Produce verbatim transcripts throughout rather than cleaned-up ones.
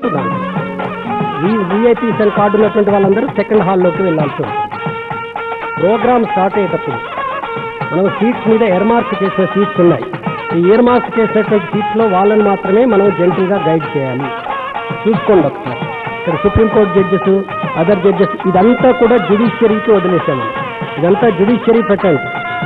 Number దాంట్లో వి VIPs అని card ఉన్నటువంటి వాళ్ళందరూ సెకండ్ హాల్లోకి వెళ్ళాల్సి ఉంటుంది. ప్రోగ్రామ్ స్టార్ట్ అయ్యేటప్పుడు మనం సీట్స్ మీద ఎయిర్ మార్క్ చేసిన సీట్స్ ఉన్నాయి. ఈ ఇయర్ మార్క్ చేసినటువంటి సీట్స్లో వాళ్ళని మాత్రమే మనం జెంటిల్గా గైడ్ చేయాలి. చూసుకోండి ఒకసారి. ఇక్కడ సుప్రీంకోర్టు జడ్జెస్, అదర్ జడ్జెస్, ఇదంతా కూడా జ్యుడిషియరీకి వదిలేసాము. ఇదంతా జ్యుడిషియరీ పెట్టండి.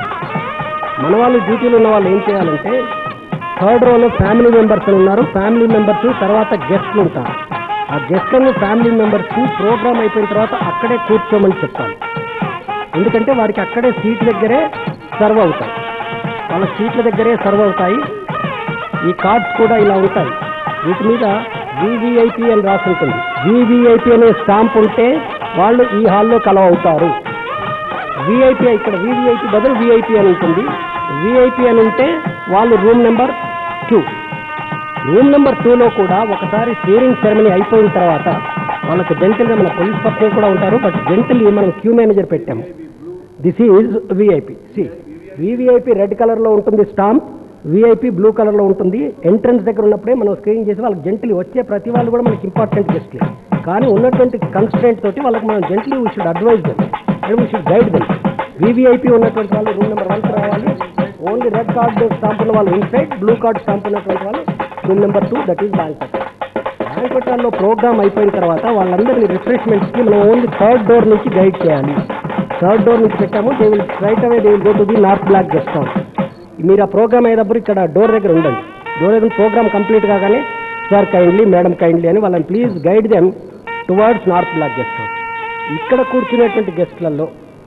మన వాళ్ళు డ్యూటీలో ఉన్న వాళ్ళు ఏం చేయాలంటే, థర్డ్ రోలో ఫ్యామిలీ మెంబర్స్ ఉన్నారు. ఫ్యామిలీ మెంబర్స్ తర్వాత గెస్ట్లు ఉంటారు. ఆ గెస్ట్లను ఫ్యామిలీ మెంబర్స్కి ప్రోగ్రామ్ అయిపోయిన తర్వాత అక్కడే కూర్చోమని చెప్పాలి. ఎందుకంటే వారికి అక్కడే సీట్ దగ్గరే సర్వ్ అవుతాయి. వాళ్ళ సీట్ల దగ్గరే సర్వ్ అవుతాయి. ఈ కార్డ్స్ కూడా ఇలా ఉంటాయి. వీటి మీద వివిఐపి అని రాసి ఉంటుంది. వివిఐపి అనే స్టాంప్ ఉంటే వాళ్ళు ఈ హాల్లో కలవ అవుతారు. విఐపి ఇక్కడ వివిఐపి బదులు విఐపి అని ఉంటుంది. విఐపి అని ఉంటే వాళ్ళు room number two. Room number టూలో కూడా ఒకసారి స్టీరింగ్ సెరమనీ అయిపోయిన తర్వాత వాళ్ళకి జెంటిల్గా మన పోలీస్ పర్సన్ కూడా ఉంటారు. బట్ జెంటిల్ మనం క్యూ మేనేజర్ పెట్టాము. This is VIP. See VVIP red కలర్లో ఉంటుంది స్టాంప్, విఐపి బ్లూ కలర్లో ఉంటుంది. ఎంట్రన్స్ దగ్గర ఉన్నప్పుడే మనం స్క్రీన్ చేసి వాళ్ళకి జెంటిల్ వచ్చే ప్రతి వాళ్ళు కూడా మనకి ఇంపార్టెంట్ గెస్ట్లే. కానీ ఉన్నటువంటి కన్స్ట్రెంట్ తోటి వాళ్ళకి మనం gentle we should advise them and we should guide them. VVIP ఉన్నటువంటి వాళ్ళు రూమ్ నెంబర్ వన్కి రావాలి. ఓన్లీ రెడ్ కార్డు స్టాంప్ ఉన్న వాళ్ళు ఇన్సైడ్, బ్లూ కార్డు స్టాంప్ ఉన్నటువంటి వాళ్ళు room number two, that is banquet. Banquet హాల్లో ప్రోగ్రామ్ అయిపోయిన తర్వాత వాళ్ళందరినీ రిఫ్రెష్మెంట్స్కి మనం ఓన్లీ థర్డ్ డోర్ నుంచి గైడ్ చేయాలి. థర్డ్ డోర్ నుంచి పెట్టాము. They will straight away they will go to the north block guest house. మీరు ఆ ప్రోగ్రామ్ అయ్యేటప్పుడు ఇక్కడ డోర్ దగ్గర ఉండండి. డోర్ దగ్గర ప్రోగ్రామ్ కంప్లీట్ కాగానే సార్ కైండ్లీ, మేడం కైండ్లీ అని వాళ్ళని please guide them towards north block guest house. ఇక్కడ కూర్చునేటువంటి గెస్ట్లలో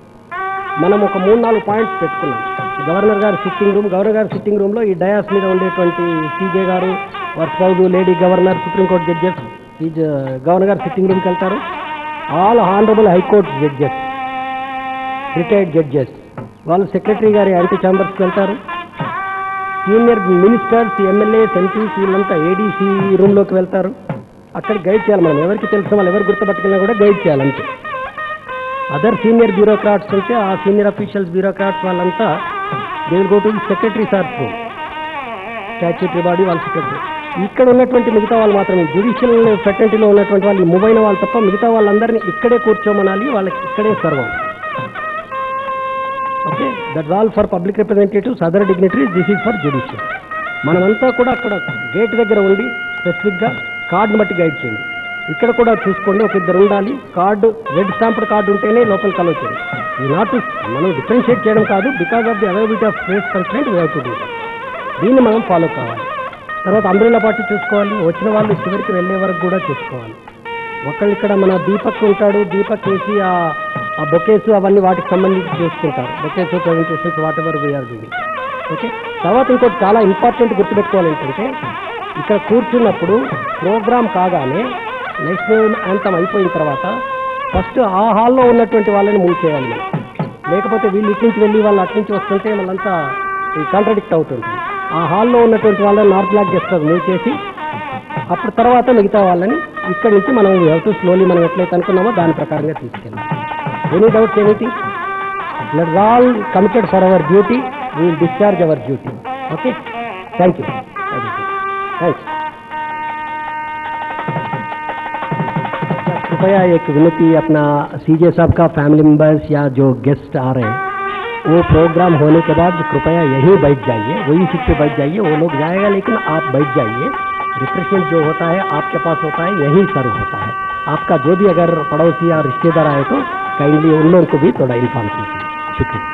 మనం ఒక మూడు నాలుగు పాయింట్స్ పెట్టుకున్నాం. గవర్నర్ గారి సిట్టింగ్ రూమ్, గవర్నర్ గారి సిట్టింగ్ రూమ్లో ఈ డయాస్ మీద ఉండేటువంటి సీజే గారు, వర్స్పౌజు, లేడీ గవర్నర్, సుప్రీంకోర్టు జడ్జెస్ ఈ గవర్నర్ గారు సిట్టింగ్ రూమ్కి వెళ్తారు. All honourable high court judges, retired judges వాళ్ళు సెక్రటరీ గారి యాంటీ ఛాంబర్స్కి వెళ్తారు. సీనియర్ మినిస్టర్స్, ఎమ్మెల్యేస్, ఎంపీస్ వీళ్ళంతా ఏడీసీ రూమ్లోకి వెళ్తారు. అక్కడ గైడ్ చేయాలి. మనం ఎవరికి తెలిసిన వాళ్ళు ఎవరు గుర్తుపట్టుకున్నా కూడా గైడ్ చేయాలంటే. అదర్ సీనియర్ బ్యూరోక్రాట్స్ ఉంటే ఆ సీనియర్ అఫీషియల్స్, బ్యూరోక్రాట్స్ వాళ్ళంతా they will go to secretary sirs room, statutory body వాళ్ళ సెక్రటరీ. ఇక్కడ ఉన్నటువంటి మిగతా వాళ్ళు మాత్రమే జ్యుడిషియల్ ఫెటర్నిటీలో ఉన్నటువంటి వాళ్ళు మూవ్ అయిన వాళ్ళు తప్ప మిగతా వాళ్ళందరినీ ఇక్కడే కూర్చోమనాలి. వాళ్ళకి ఇక్కడే సర్వ్ అవుతుంది. Okay, that's all for public representatives, other dignitaries. This is for judicial. మనమంతా కూడా అక్కడ గేట్ దగ్గర ఉండి స్పెసిఫిక్గా కార్డుని బట్టి గైడ్ చేయండి. ఇక్కడ కూడా చూసుకోండి, ఒక ఇద్దరు ఉండాలి. కార్డు రెడ్ స్టాంప్డ్ కార్డు ఉంటేనే లోపలికి అలౌ చేయండి. ఈ నాట్ మనం డిఫరెన్షియేట్ చేయడం కాదు, because of the availability of space constraint we have to do that. దీన్ని మనం ఫాలో కావాలి. తర్వాత అంబ్రెల్లా పార్టీ చూసుకోవాలి. వచ్చిన వాళ్ళు చివరికి వెళ్ళే వరకు కూడా చూసుకోవాలి. ఒకళ్ళు ఇక్కడ మన దీపక్ ఉంటాడు, దీపక్ వేసి ఆ ఆ బొకేస్ అవన్నీ వాటికి సంబంధించి చూసుకుంటారు. Bouquets, presentations, whatever we are doing. Okay, తర్వాత ఇంకోటి చాలా ఇంపార్టెంట్ గుర్తుపెట్టుకోవాలి ఏంటంటే, ఇక్కడ కూర్చున్నప్పుడు ప్రోగ్రామ్ కాగానే నేషనల్ యాంథమ్ అయిపోయిన తర్వాత ఫస్ట్ ఆ హాల్లో ఉన్నటువంటి వాళ్ళని మూవ్ చేయాలి మనం. లేకపోతే వీళ్ళు ఇటు నుంచి వెళ్ళి వాళ్ళు అటు నుంచి వస్తుంటే వాళ్ళంతా కాంట్రడిక్ట్ అవుతుంది. ఆ హాల్లో ఉన్నటువంటి వాళ్ళని north block guest house move చేసి అప్పుడు తర్వాత మిగతా వాళ్ళని ఇక్కడి నుంచి మనం హౌ స్లోలీ మనం ఎట్లయితే అనుకున్నామో దాని ప్రకారంగా తీసుకెళ్ళాలి. Any doubts, anything? Let's all committed for our duty, we will discharge our duty. Okay, thank you. Thanks. कृपया एक विनती, अपना सीजे साहब का फैमिली मेंबर्स या जो गेस्ट आ रहे हैं वो प्रोग्राम होने के बाद कृपया यहीं बैठ जाइए, वही सीट पे बैठ जाइए. वो लोग जाएगा लेकिन आप बैठ जाइए. रिफ्रेशमेंट जो होता है आपके पास होता है, यहीं सर्व होता है. आपका जो भी अगर पड़ोसी या रिश्तेदार आए तो काइंडली उन लोगों को भी थोड़ा इन्फॉर्म कीजिए. शुक्रिया.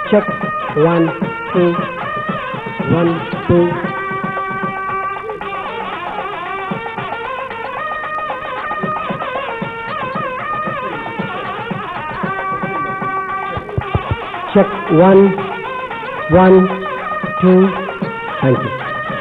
Check. One, two. One, two. Check. One, one, two. Thank you.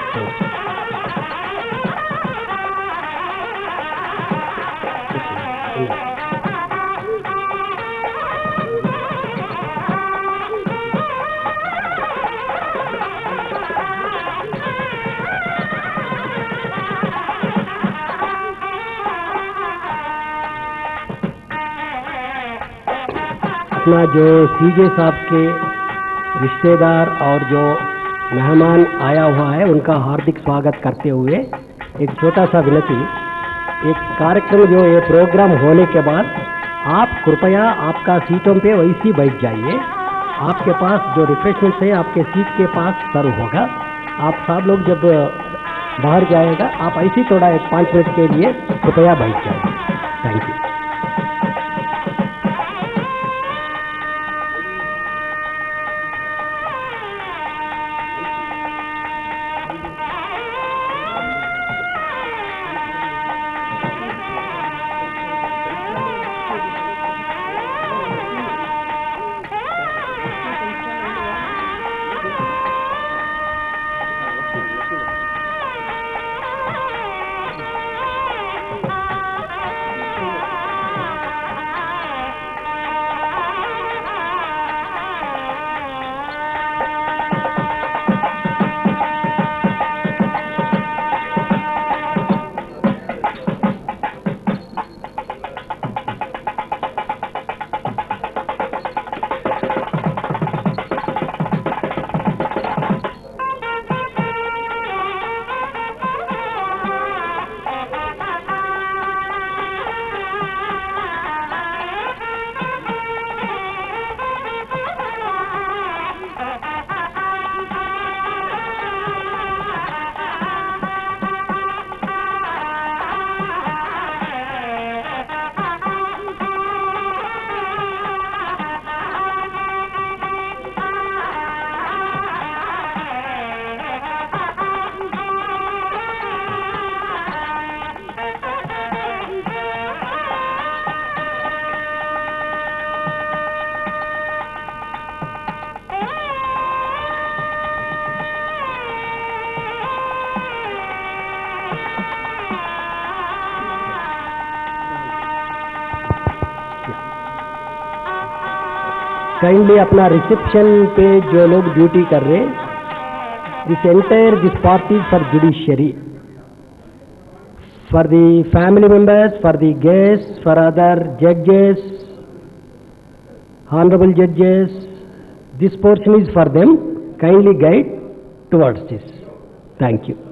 अपना जो सीजे साहब के रिश्तेदार और जो मेहमान आया हुआ है उनका हार्दिक स्वागत करते हुए एक छोटा सा विनती, एक कार्यक्रम जो ये प्रोग्राम होने के बाद आप कृपया आपका सीटों पे वैसी बैठ जाइए। आपके पास जो रिफ्रेशमेंट है आपके सीट के पास सर्व होगा। आप सब लोग जब बाहर जाएगा आप ऐसी थोड़ा एक पाँच मिनट के लिए कृपया बैठ जाइए। Thank you. काइंडली अपना रिसेप्शन पे जो लोग ड्यूटी कर रहे, this entire this party for judiciary, for the family members, for the guest, for other जजेस, honorable judges, this portion is for them. Kindly guide towards this. Thank you.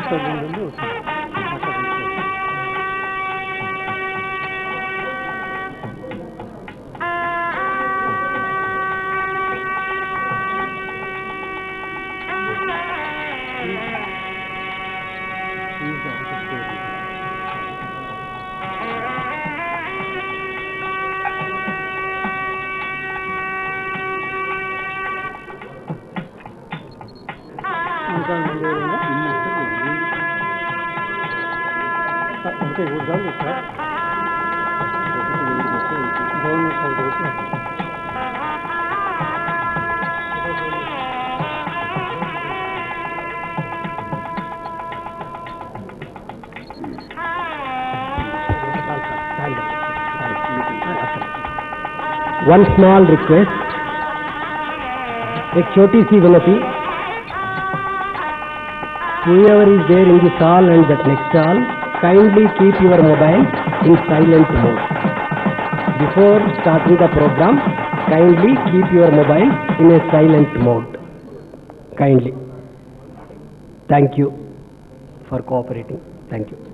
మాట్లాడుతుంది అంటే ఊరు sir government side one small request, एक छोटी सी विनती, whoever is there in this hall and that next hall, kindly keep your mobile in silent mode. Before starting the program, kindly keep your mobile in a silent mode. Kindly. Thank you for cooperating. Thank you.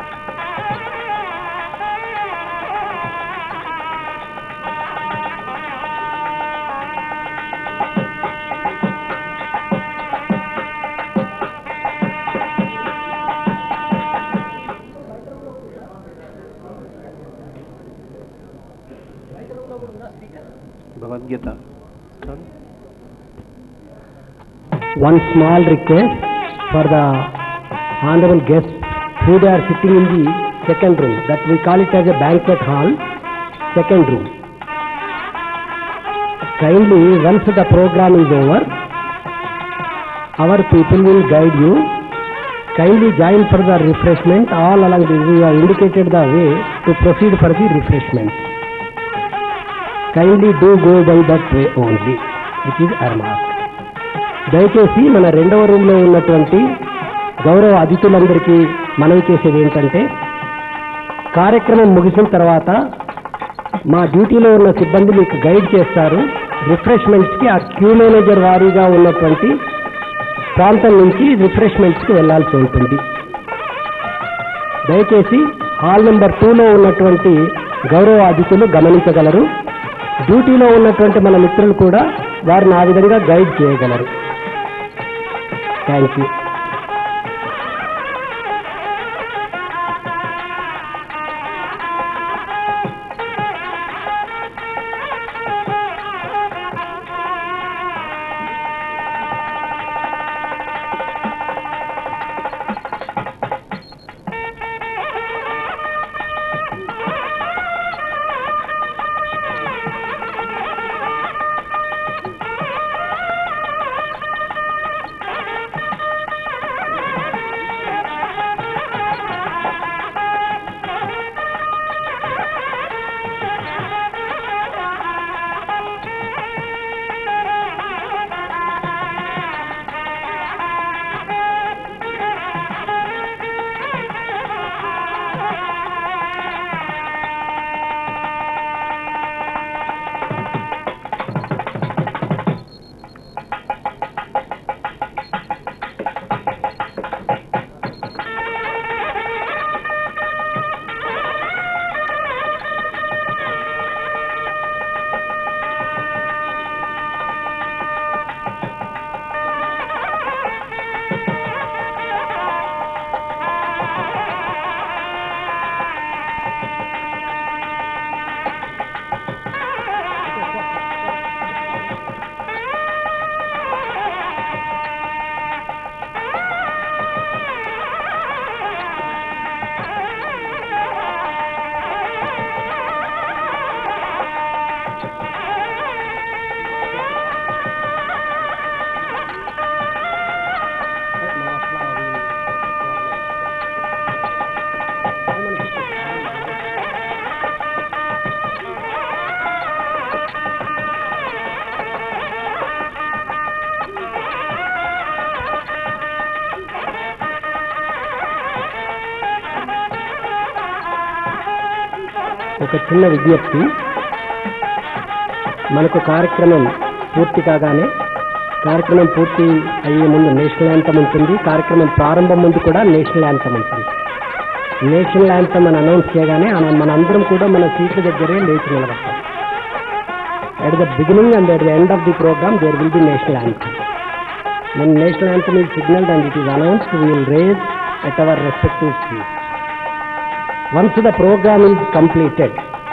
Bhagavad Gita. One small request for the honorable guests who they are sitting in the second room, that we call it as a banquet hall, second room. Kindly, once the program is over, our people will guide you. Kindly join for the refreshment. All along this, we have indicated the way to proceed for the refreshment. Kindly do go by that way only, which is earmarked. దయచేసి మన రెండవ రూమ్లో ఉన్నటువంటి గౌరవ అతిథులందరికీ మనవి చేసేది ఏంటంటే, కార్యక్రమం ముగిసిన తర్వాత మా డ్యూటీలో ఉన్న సిబ్బంది మీకు గైడ్ చేస్తారు. రిఫ్రెష్మెంట్స్కి ఆ క్యూ మేనేజర్ వారీగా ఉన్నటువంటి ప్రాంతం నుంచి రిఫ్రెష్మెంట్స్కి వెళ్లాల్సి ఉంటుంది. దయచేసి హాల్ నెంబర్ టూలో ఉన్నటువంటి గౌరవ అతిథులు గమనించగలరు. డ్యూటీలో ఉన్నటువంటి మన మిత్రులు కూడా వారిని ఆ విధంగా గైడ్ చేయగలరు. Thank you. ఒక చిన్న విజ్ఞప్తి. మనకు కార్యక్రమం పూర్తి కాగానే, కార్యక్రమం పూర్తి అయ్యే ముందు నేషనల్ యాంథమ్ ఉంటుంది. కార్యక్రమం ప్రారంభం ముందు కూడా నేషనల్ యాంథమ్ ఉంటుంది. నేషనల్ యాంథమ్ అని అనౌన్స్ చేయగానే మన అందరం కూడా మన సీట్ల దగ్గరే లేచి నిలబడతాం. At the beginning and at the end of the program there will be national anthem. When national anthem is signaled and it is announced, we will raise at our respective seats. Once the program is completed,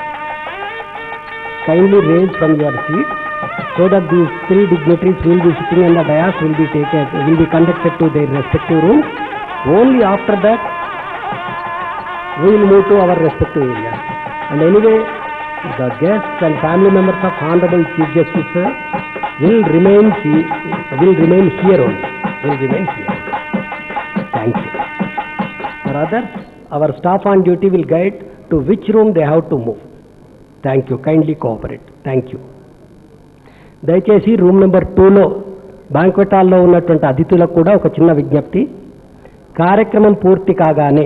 kindly raise from your seat so that these three dignitaries will be sitting on the dais, will be taken, will be conducted to their respective rooms. Only after that, we will move to our respective areas. And anyway, the guests and family members of Honorable Chief Justice Sir will remain will remain here only. Will remain here. Thank you. For others, our staff on duty will guide to which room they have to move. Thank you. Kindly cooperate. Thank you. దయచేసి room number టూలో banquet హాల్లో ఉన్నటువంటి అతిథులకు కూడా ఒక చిన్న విజ్ఞప్తి. కార్యక్రమం పూర్తి కాగానే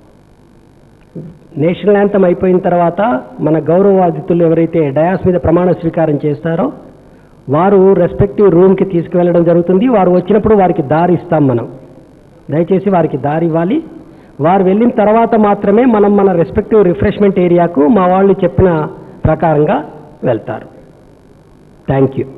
నేషనల్ యాంథమ్ అయిపోయిన తర్వాత మన గౌరవ అతిథులు ఎవరైతే డయాస్ మీద ప్రమాణ స్వీకారం చేస్తారో వారు రెస్పెక్టివ్ రూమ్కి తీసుకువెళ్ళడం జరుగుతుంది. వారు వచ్చినప్పుడు వారికి దారి ఇస్తాం మనం. దయచేసి వారికి దారి ఇవ్వాలి. వారు వెళ్ళిన తర్వాత మాత్రమే మనం మన రెస్పెక్టివ్ రిఫ్రెష్మెంట్ ఏరియాకు మా వాళ్ళు చెప్పిన ప్రకారంగా వెళ్తారు. Thank you.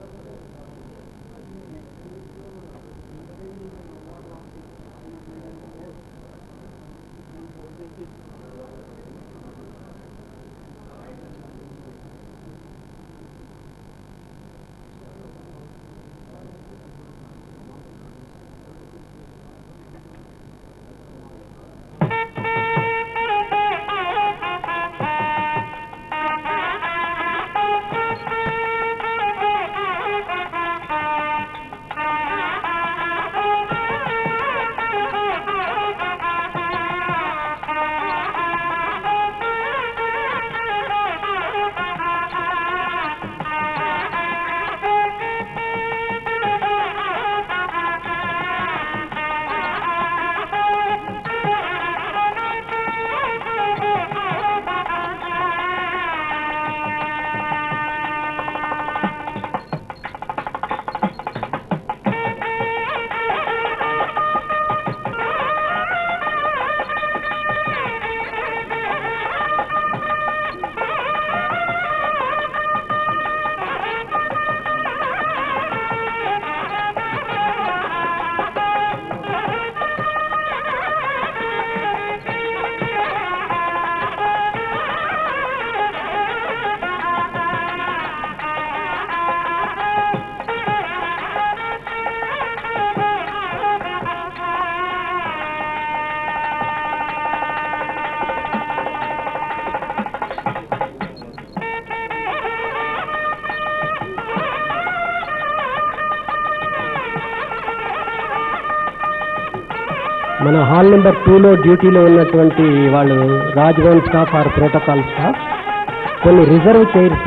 మన హాల్ నెంబర్ టూలో డ్యూటీలో ఉన్నటువంటి వాళ్ళు Raj Bhavan staff or protocol staff కొన్ని రిజర్వ్ చైర్స్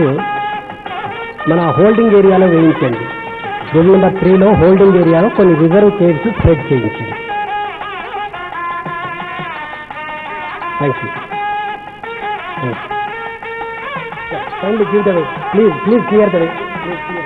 మన హోల్డింగ్ ఏరియాలో వేయించండి. రూమ్ నెంబర్ త్రీలో హోల్డింగ్ ఏరియాలో కొన్ని రిజర్వ్ చైర్స్ స్ప్రెడ్ చేయించండి. Thank you. Kindly give the way. Please please clear the way. Please clear.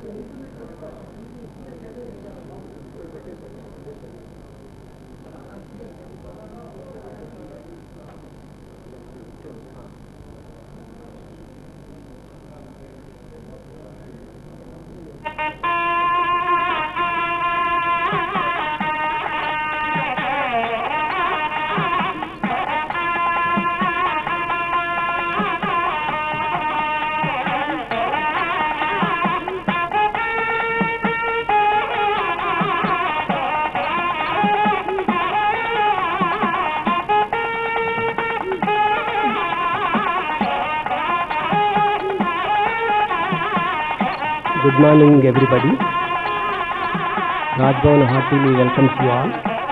Good morning, everybody. Raj Bhavan heartily welcomes you all.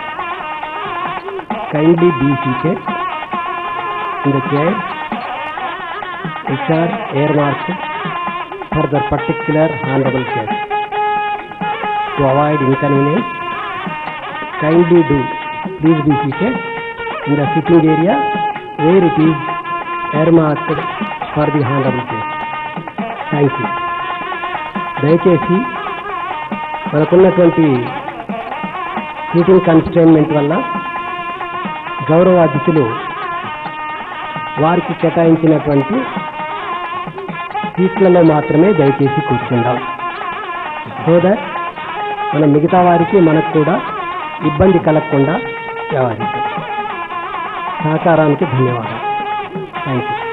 Kindly be seated in the chair which are earmarked for the particular honorable guest. To avoid inconvenience, kindly do please be seated in the sitting area where it is earmarked for the honorable guest. Thank you. దయచేసి మనకున్నటువంటి seating కన్స్ట్రైన్మెంట్ వల్ల గౌరవ అతిథులు వారికి కేటాయించినటువంటి సీట్లలో మాత్రమే దయచేసి కూర్చుందాం. సో దట్ మన మిగతా వారికి మనకు కూడా ఇబ్బంది కలగకుండా వ్యవహరిస్తాం. సహకారానికి ధన్యవాదాలు. Thank you.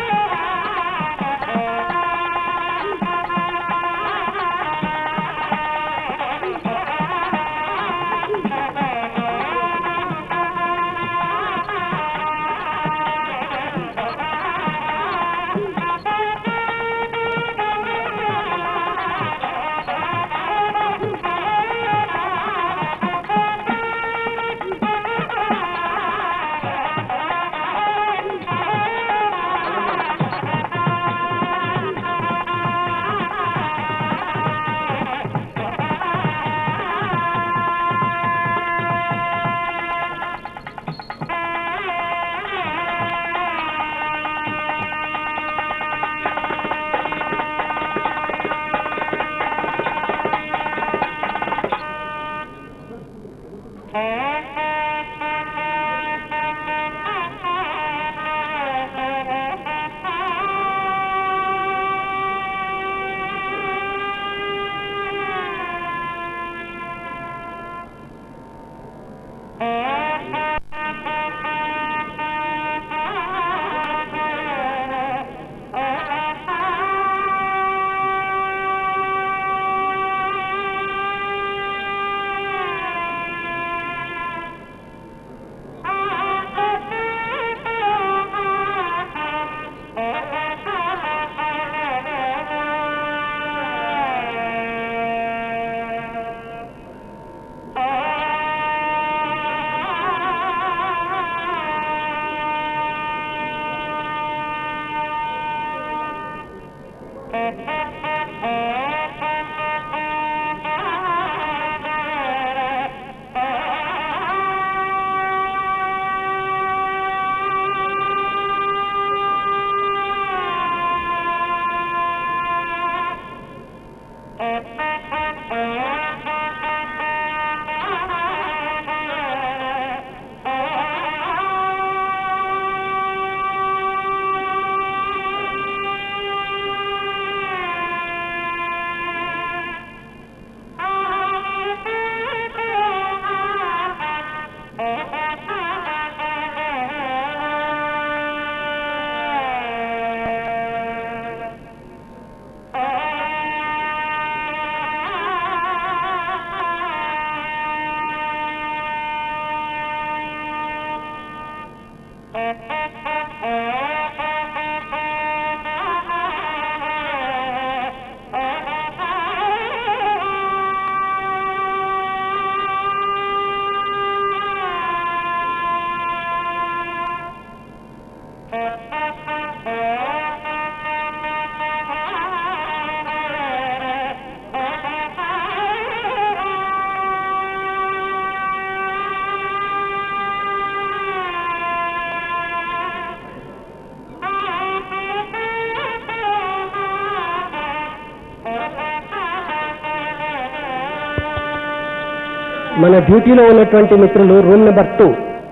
మన డ్యూటీలో ఉన్నటువంటి మిత్రులు room number two,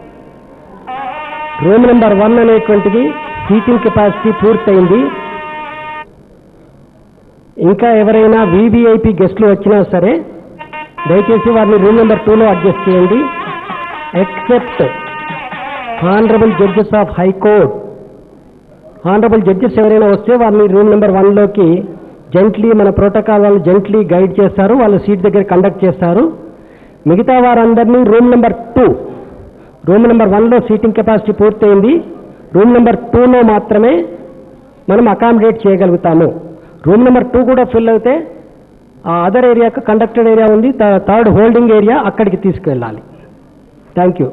room number one అనేటువంటిది సీటింగ్ కెపాసిటీ పూర్తయింది. ఇంకా ఎవరైనా వీవీఐపీ గెస్టులు వచ్చినా సరే దయచేసి వారిని రూమ్ నెంబర్ టూలో అడ్జస్ట్ చేయండి. Except honourable judges of high court, honourable judges ఎవరైనా వస్తే వారిని రూమ్ నెంబర్ వన్లోకి జెంట్లీ మన ప్రోటోకాల్ వాళ్ళు జెంట్లీ గైడ్ చేస్తారు, వాళ్ళు సీట్ దగ్గర కండక్ట్ చేస్తారు. మిగతా వారందరినీ room number two, room number వన్లో సీటింగ్ కెపాసిటీ పూర్తయింది, రూమ్ నెంబర్ టూలో మాత్రమే మనం అకామిడేట్ చేయగలుగుతాము. రూమ్ నెంబర్ టూ కూడా ఫిల్ అయితే ఆ అదర్ ఏరియాకు కండక్టెడ్ ఏరియా ఉంది, థర్డ్ హోల్డింగ్ ఏరియా, అక్కడికి తీసుకెళ్ళాలి. Thank you.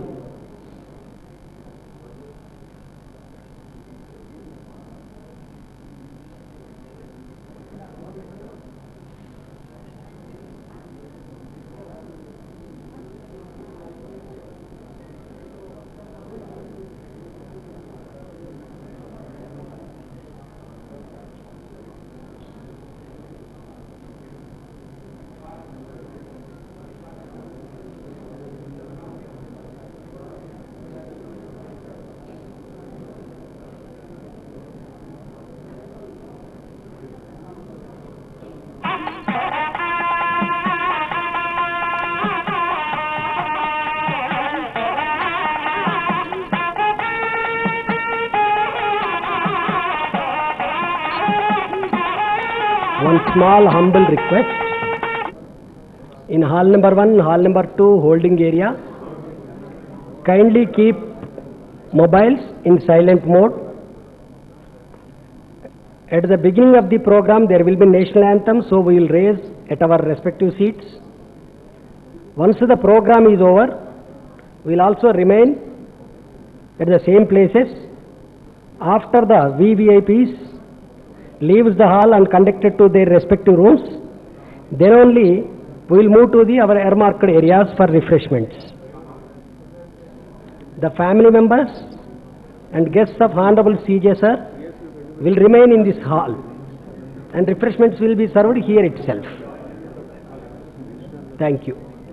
One small humble request. In hall number one, hall number two holding area, kindly keep mobiles in silent mode. At the beginning of the program there will be national anthem, so we will raise at our respective seats. Once the program is over, we will also remain at the same places. After the V V I Ps leaves the hall and conducted to their respective rooms, then only we will move to the our earmarked areas for refreshments. The family members and guests of Honorable C J sir will remain in this hall and refreshments will be served here itself. Thank you.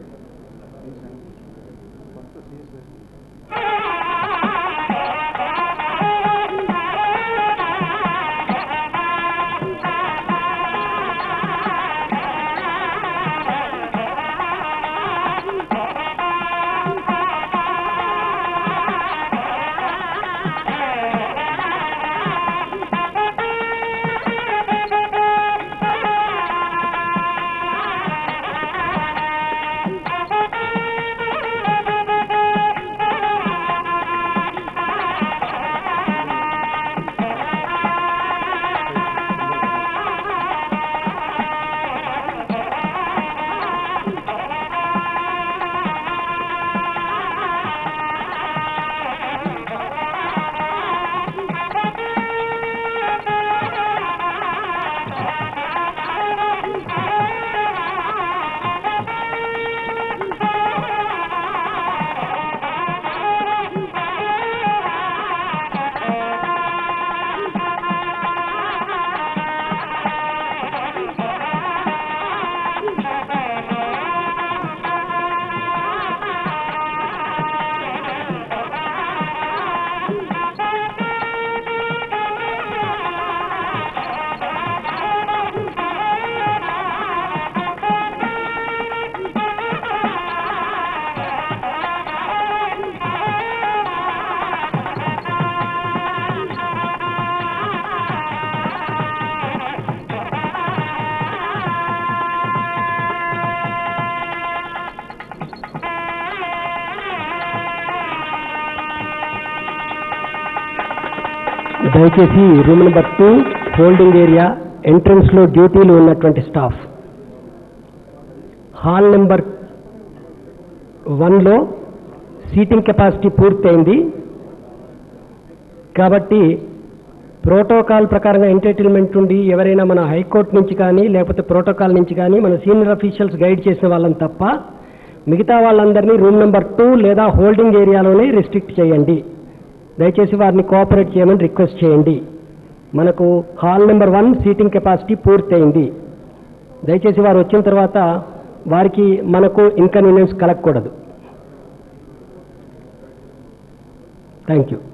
దయచేసి room number two holding area ఎంట్రన్స్లో డ్యూటీలు ఉన్నటువంటి staff, hall number వన్లో seating capacity పూర్తయింది కాబట్టి protocol ప్రకారంగా entitlement ఉండి ఎవరైనా మన హైకోర్టు నుంచి కానీ లేకపోతే ప్రోటోకాల్ నుంచి కానీ మన సీనియర్ అఫీషియల్స్ గైడ్ చేసిన వాళ్ళని తప్ప మిగతా వాళ్ళందరినీ రూమ్ నెంబర్ టూ లేదా హోల్డింగ్ ఏరియాలోనే రిస్ట్రిక్ట్ చేయండి. దయచేసి వారిని కోఆపరేట్ చేయమని రిక్వెస్ట్ చేయండి. మనకు hall number one seating capacity పూర్తయింది. దయచేసి వారు వచ్చిన తర్వాత వారికి మనకు ఇన్కన్వీనియన్స్ కలగకూడదు. Thank you.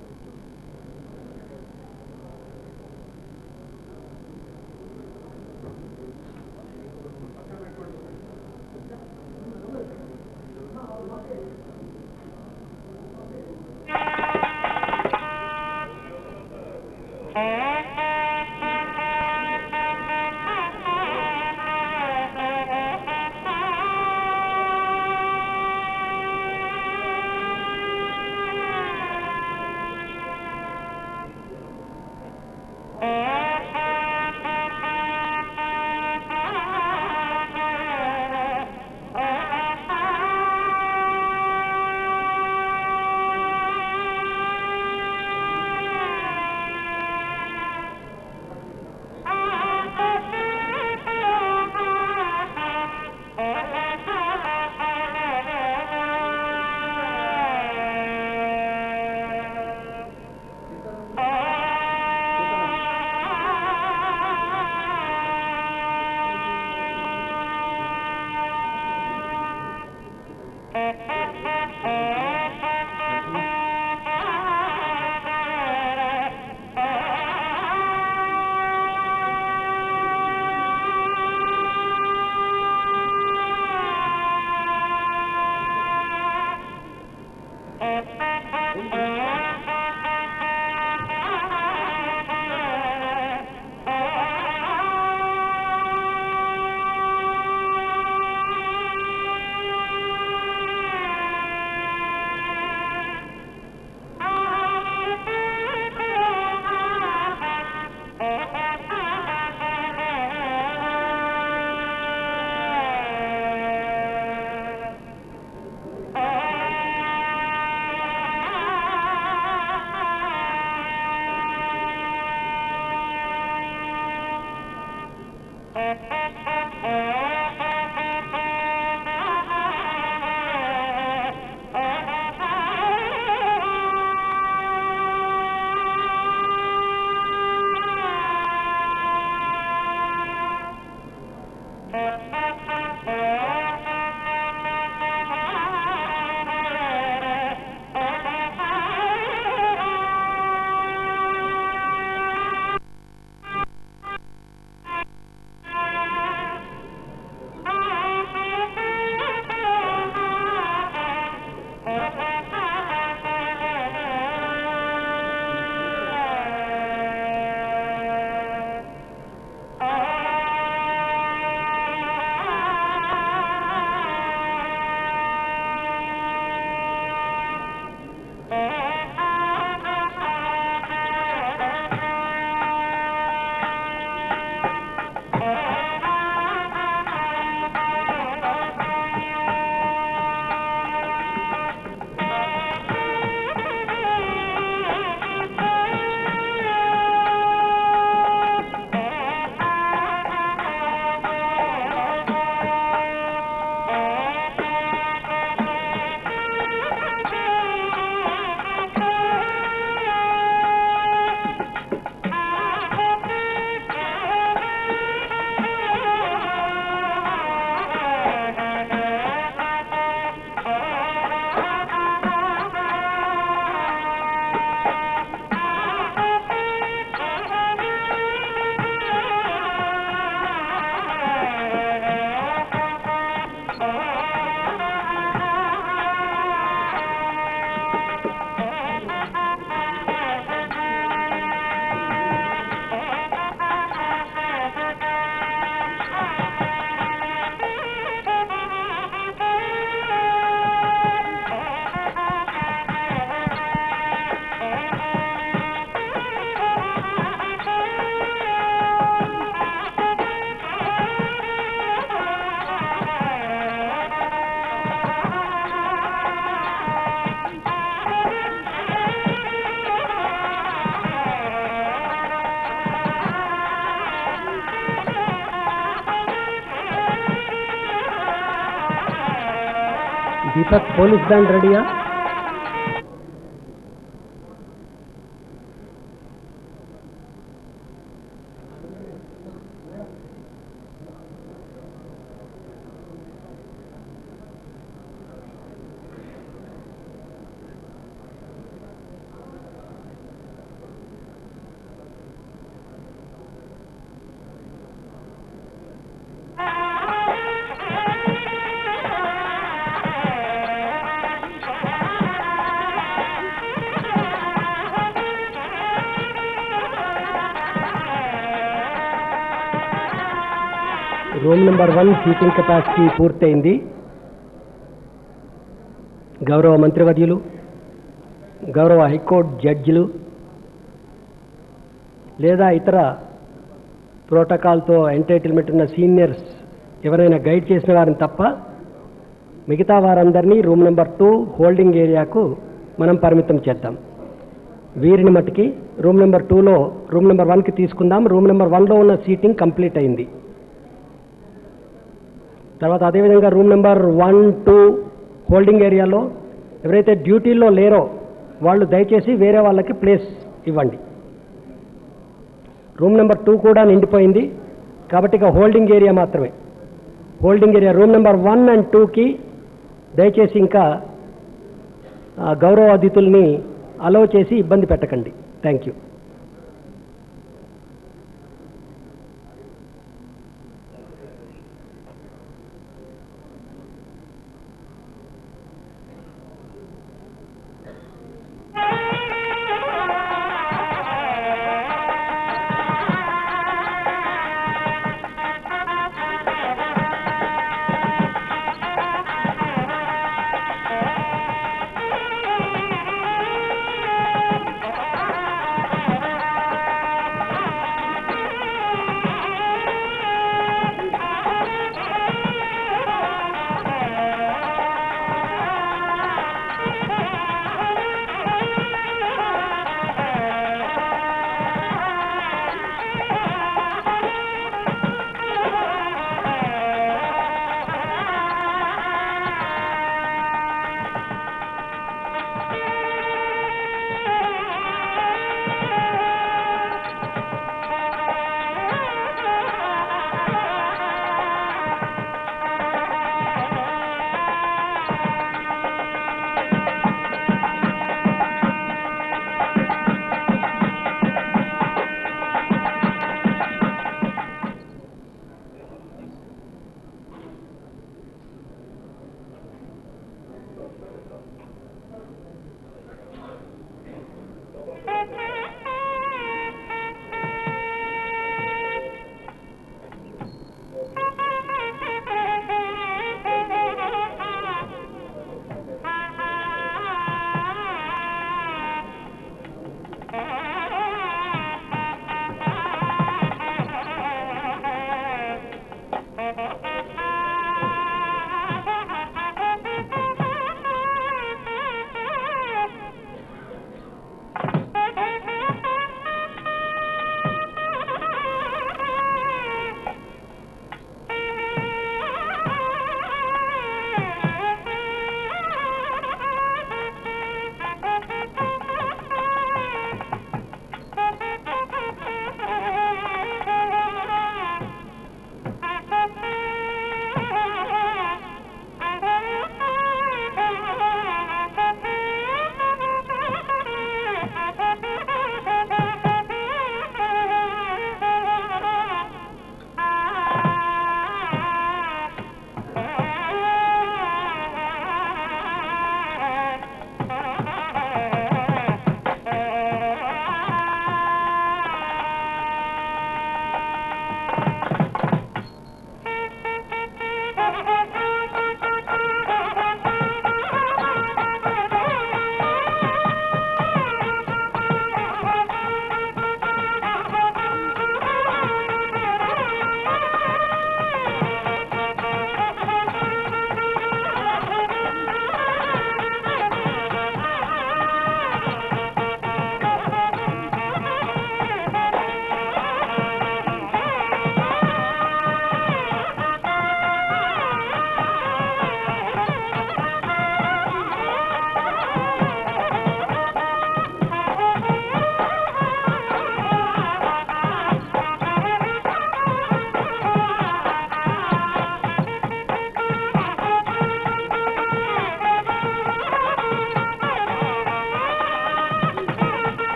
Deepak police band రెడీయా? Room number one seating capacity పూర్తయింది. గౌరవ మంత్రివర్యులు, గౌరవ హైకోర్టు జడ్జిలు లేదా ఇతర ప్రోటోకాల్తో ఎంటైటిల్మెంట్ ఉన్న సీనియర్స్ ఎవరైనా గైడ్ చేసిన వారిని తప్ప మిగతా వారందరినీ రూమ్ నెంబర్ టూ హోల్డింగ్ ఏరియాకు మనం పరిమితం చేద్దాం. వీరిని మట్టుకి రూమ్ నెంబర్ టూలో రూమ్ నెంబర్ వన్కి తీసుకుందాం. రూమ్ నెంబర్ వన్లో ఉన్న సీటింగ్ కంప్లీట్ అయింది. తర్వాత అదేవిధంగా room number one two holding ఏరియాలో ఎవరైతే డ్యూటీల్లో లేరో వాళ్ళు దయచేసి వేరే వాళ్ళకి ప్లేస్ ఇవ్వండి. రూమ్ నెంబర్ టూ కూడా నిండిపోయింది కాబట్టి ఇక హోల్డింగ్ ఏరియా మాత్రమే. Holding area room number one and టూకి దయచేసి ఇంకా గౌరవ అతిథుల్ని అలౌ చేసి ఇబ్బంది పెట్టకండి. థ్యాంక్ యూ.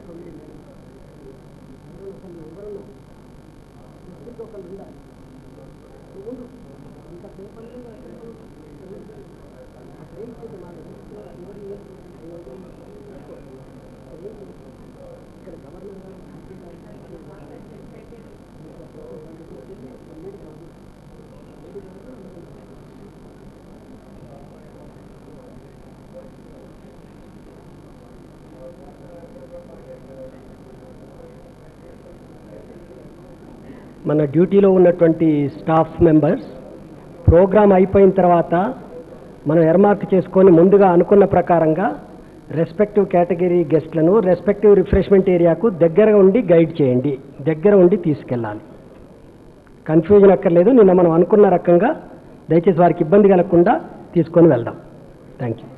మన డ్యూటీలో ఉన్నటువంటి స్టాఫ్ మెంబర్స్ ప్రోగ్రామ్ అయిపోయిన తర్వాత మనం ఎర్మార్క్ చేసుకొని ముందుగా అనుకున్న ప్రకారంగా రెస్పెక్టివ్ కేటగిరీ గెస్ట్లను రెస్పెక్టివ్ రిఫ్రెష్మెంట్ ఏరియాకు దగ్గర ఉండి గైడ్ చేయండి, దగ్గర ఉండి తీసుకెళ్ళాలి. కన్ఫ్యూజన్ అక్కర్లేదు. నిన్న మనం అనుకున్న రకంగా దయచేసి వారికి ఇబ్బంది కలగకుండా తీసుకొని వెళ్దాం. Thank you.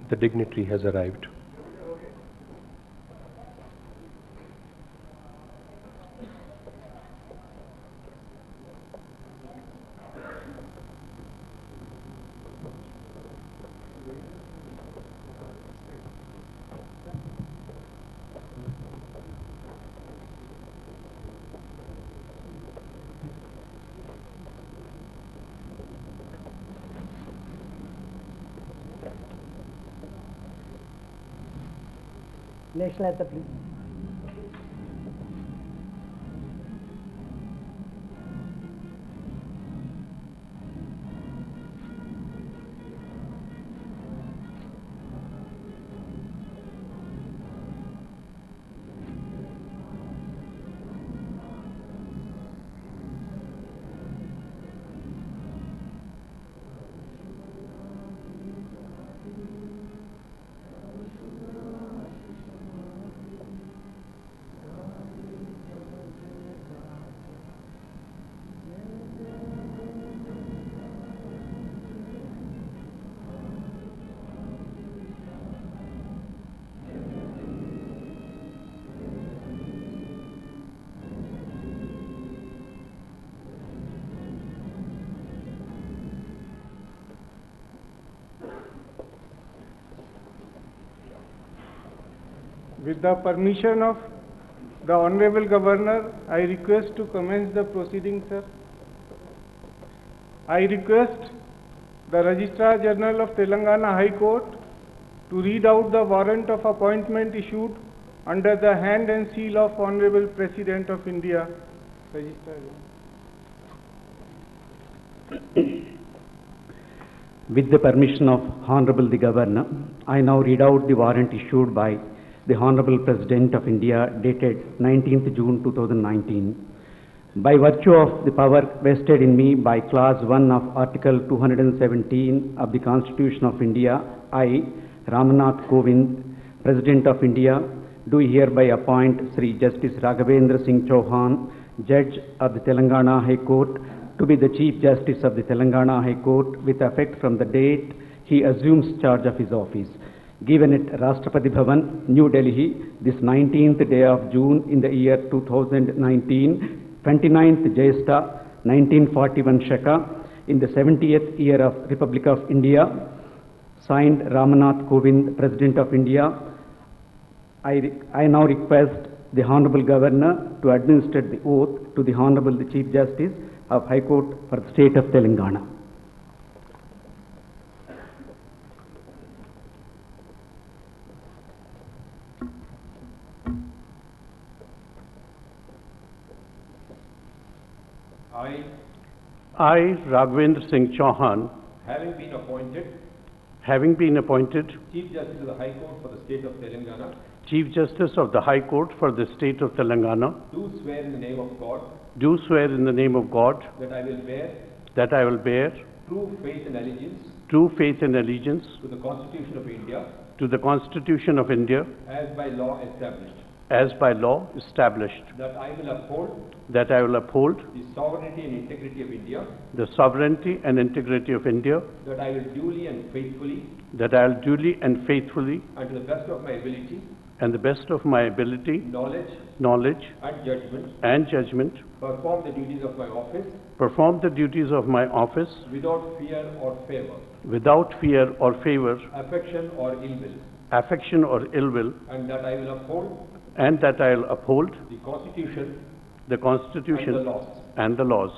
the dignitary has arrived. National anthem, please. With the permission of the Honorable Governor, I request to commence the proceedings, sir. I request the Registrar General of Telangana High Court to read out the warrant of appointment issued under the hand and seal of Honorable President of India. Registrar General. With the permission of Honorable the Governor, I now read out the warrant issued by the Honorable President of India dated nineteenth June two thousand nineteen. By virtue of the power vested in me by Clause one of Article two hundred seventeen of the Constitution of India, I, Ramnath Kovind, President of India, do hereby appoint Sri Justice Raghavendra Singh Chauhan, Judge of the Telangana High Court, to be the Chief Justice of the Telangana High Court with effect from the date he assumes charge of his office. Given at Rashtrapati Bhavan, New Delhi, this nineteenth day of June in the year two thousand nineteen, twenty-ninth Jyestha, nineteen forty-one Shaka, in the seventieth year of Republic of India, signed Ramnath Kovind, President of India. I, I now request the Honorable Governor to administer the oath to the Honorable the Chief Justice of High Court for the State of Telangana. I, I, Raghavendra Singh Chauhan, having been appointed having been appointed Chief Justice of the High Court for the State of Telangana, Chief Justice of the High Court for the State of Telangana, do swear in the name of God do swear in the name of God that I will bear that I will bear true faith and allegiance true faith and allegiance to the Constitution of India to the Constitution of India as by law established, as by law established, that I will uphold that I will uphold the sovereignty and integrity of India, the sovereignty and integrity of India, that I will duly and faithfully that I will duly and faithfully and to the best of my ability, and the best of my ability, knowledge knowledge and judgment, and judgment, perform the duties of my office perform the duties of my office without fear or favor, without fear or favor, affection or ill will, affection or ill will, and that I will uphold and that I will uphold the Constitution the Constitution and the laws. and the laws.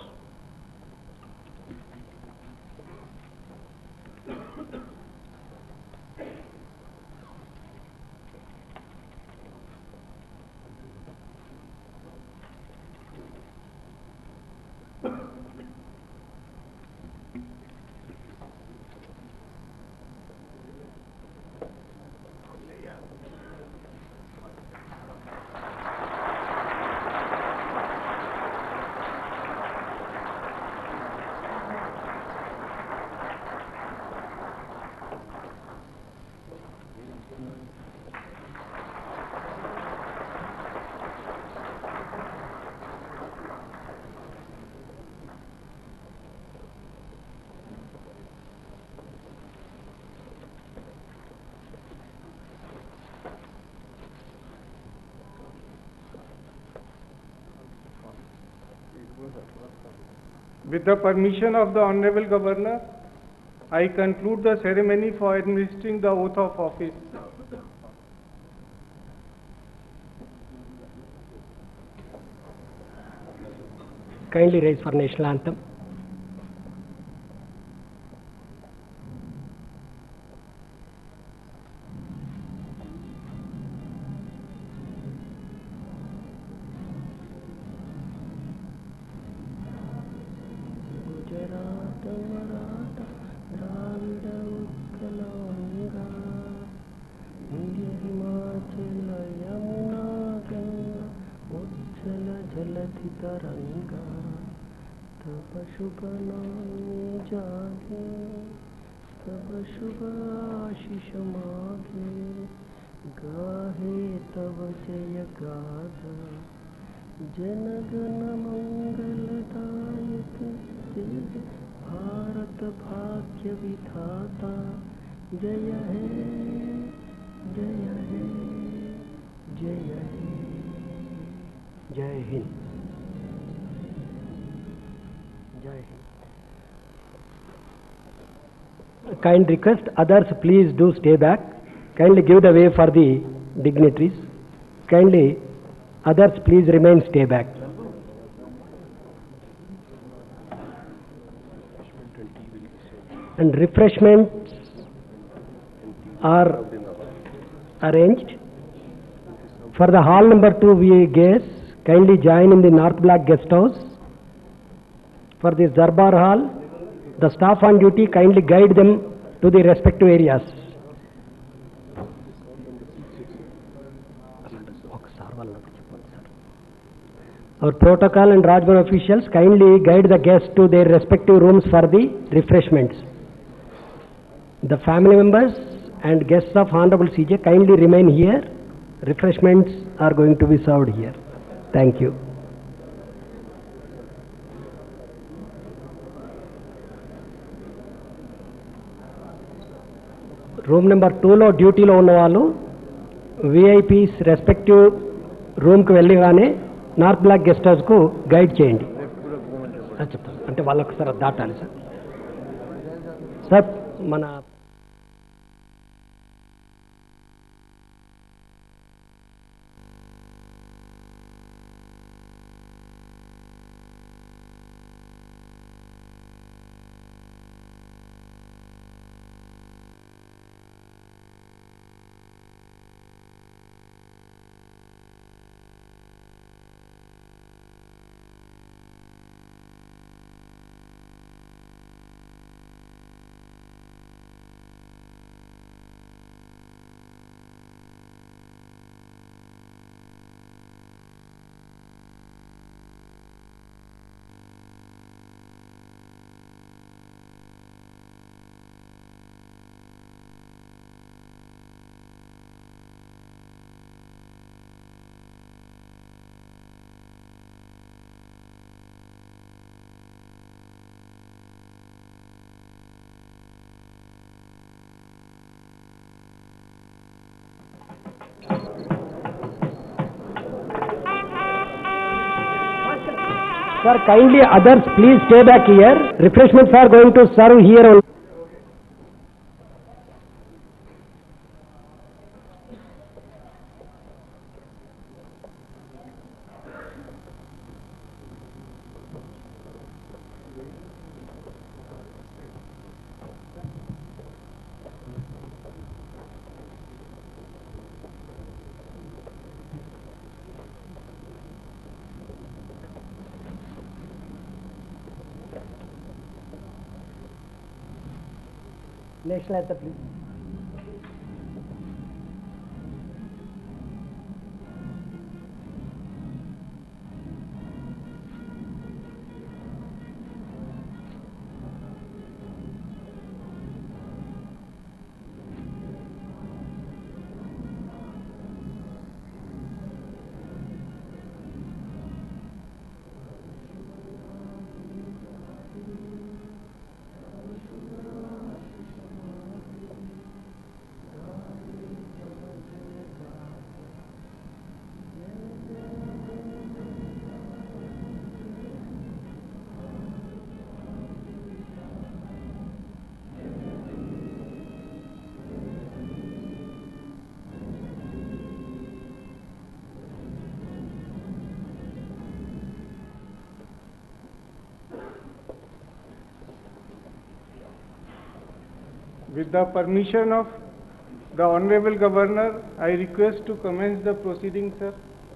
With the permission of the Honorable Governor, I conclude the ceremony for administering the oath of office. Kindly rise for national anthem. तरंगा तब शुभ नाम जागे तब शुभ आशीष मागे गाहे तब जय गाथा जनगण मंगलदायक जय भारत भाग्य विधाता जय हे जय हे जय हे जय हिंद जय हिंद. Kind request, others please do stay back. Kindly give the way for the dignitaries. Kindly others please remain stay back. And refreshments are arranged. For the hall number two V guests, kindly join in the North Block guest house. For this Darbar hall, the staff on duty kindly guide them to the respective areas. Our protocol and Rajbhavan officials kindly guide the guests to their respective rooms for the refreshments. The family members and guests of Honorable C J kindly remain here. Refreshments are going to be served here. Thank you. Room number టూలో డ్యూటీలో ఉన్న వాళ్ళు VIPs respective రూమ్కి వెళ్ళగానే north block guest హౌస్కు guide చేయండి. చెప్తాను అంటే వాళ్ళకు సార్ దాటాలి సార్. సార్ మన Sir, kindly others please stay back here. Refreshments are going to serve here only. National anthem, please. With the permission of the Honorable Governor, I request to commence the proceedings, sir.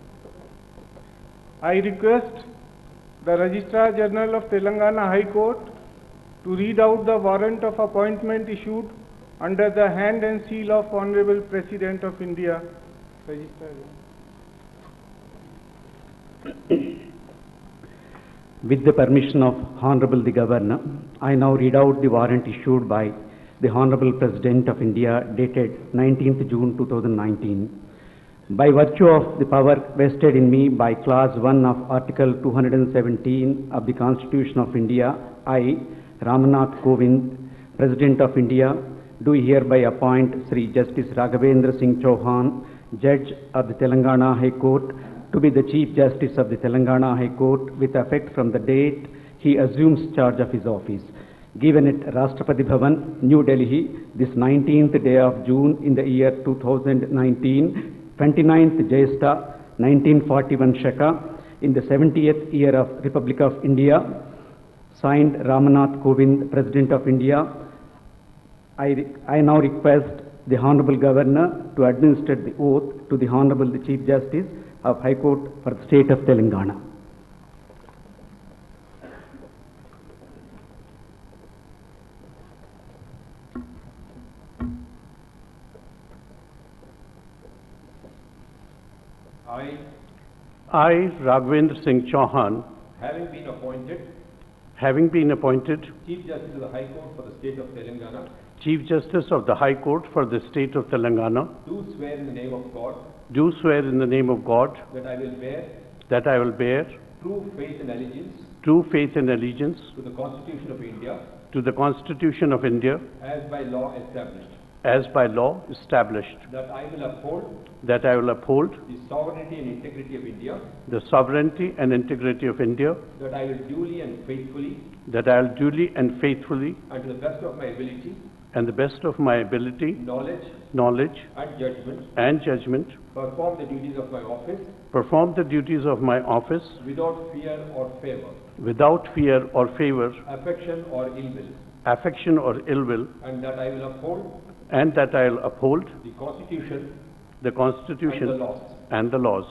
I request the Registrar General of Telangana High Court to read out the warrant of appointment issued under the hand and seal of Honorable President of India. Registrar General. With the permission of Honorable the Governor, I now read out the warrant issued by the Honorable President of India dated nineteenth June two thousand nineteen. By virtue of the power vested in me by Clause one of Article two hundred seventeen of the Constitution of India, I, Ramnath Kovind, President of India, do hereby appoint Sri Justice Raghavendra Singh Chauhan, Judge of the Telangana High Court, to be the Chief Justice of the Telangana High Court with effect from the date he assumes charge of his office. Given at Rashtrapati Bhavan, New Delhi, this nineteenth day of June in the year two thousand nineteen, twenty-ninth Jyestha, nineteen forty-one Shaka, in the seventieth year of Republic of India, signed Ramnath Kovind, President of India. I, I now request the Honorable Governor to administer the oath to the Honorable the Chief Justice of High Court for the State of Telangana. I, I, Raghavendra Singh Chauhan, having been appointed having been appointed Chief Justice of the High Court for the State of Telangana, Chief Justice of the High Court for the State of Telangana, do swear in the name of God do swear in the name of God that I will bear that I will bear true faith and allegiance true faith and allegiance to the Constitution of India to the Constitution of India as by law established, as by law established, that I will uphold that I will uphold the sovereignty and integrity of India, the sovereignty and integrity of India, that I will duly and faithfully, that I will duly and faithfully and to the best of my ability, and the best of my ability, knowledge knowledge, and judgment, and judgment, perform the duties of my office perform the duties of my office without fear or favor, without fear or favor, affection or ill will, affection or ill will, and that I will uphold and that I will uphold the Constitution the Constitution and the laws. and the laws.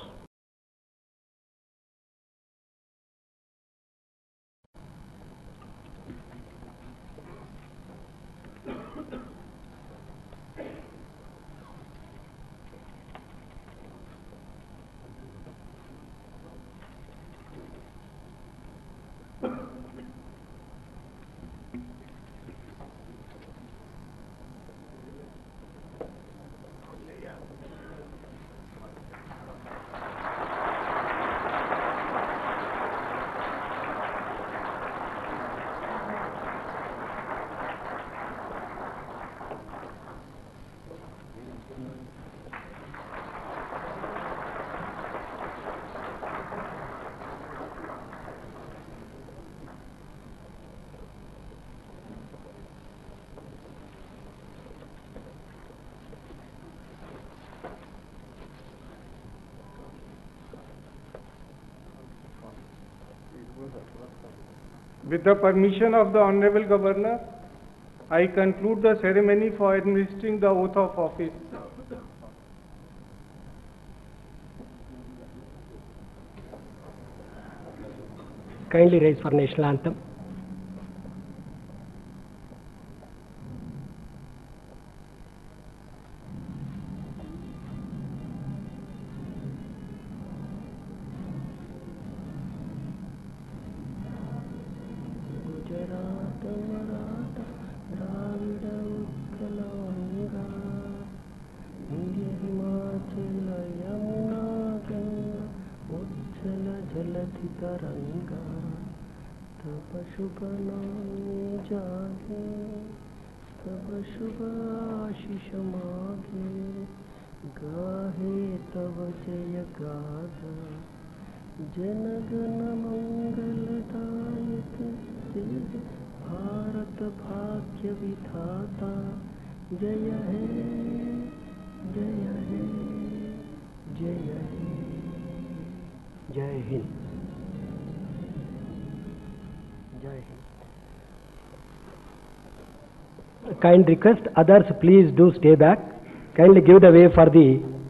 With the permission of the Honorable Governor, I conclude the ceremony for administering the oath of office. Kindly rise for national anthem. Gujarat Maratha Dravida Utkal Ganga Vindhya Himachal Yamuna Ganga उच्छल जलधि तरंगा तब शुभ नामे जागे तब शुभ आशीष मागे गाहे तब जय गाथा जनगण मंगलदायक जय भारत भाग्य विधाता जय हे जय हे जय हे जय हिंद जय हिंद Kind request, others please do stay back. Kindly give the way for the